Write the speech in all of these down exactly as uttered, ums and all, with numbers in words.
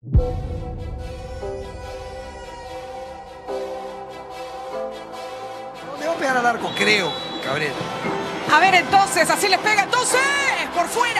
Le va a pegar al arco, creo, Cabrera. A ver, entonces, así les pega, entonces, por fuera.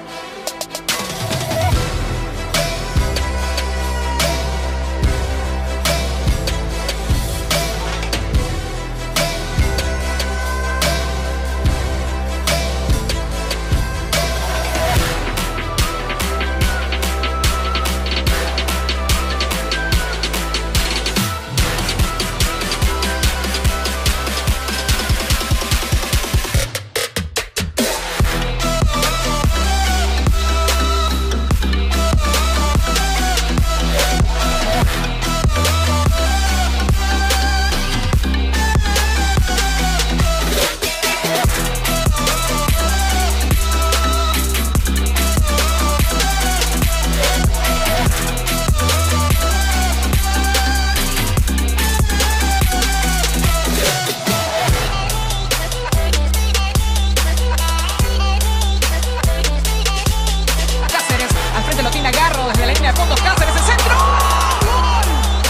Desde la línea de fondo, Cáceres, el centro. ¡Gol!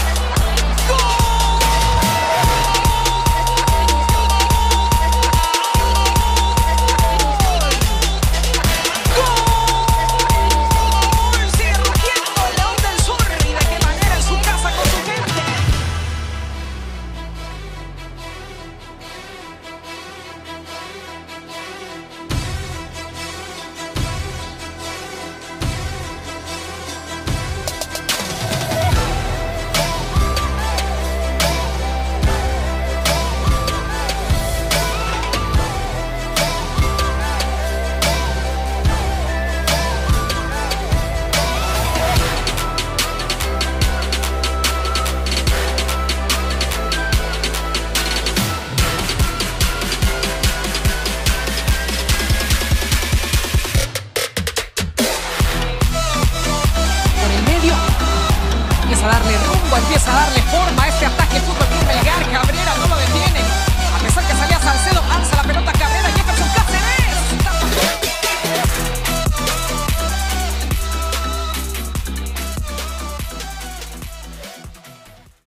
¡Gol! Sigue rugiendo el León del Sur. ¿Y de qué manera? En su casa con su gente. Empieza a darle rumbo, empieza a darle forma a este ataque Fútbol Club Melgar. Cabrera no lo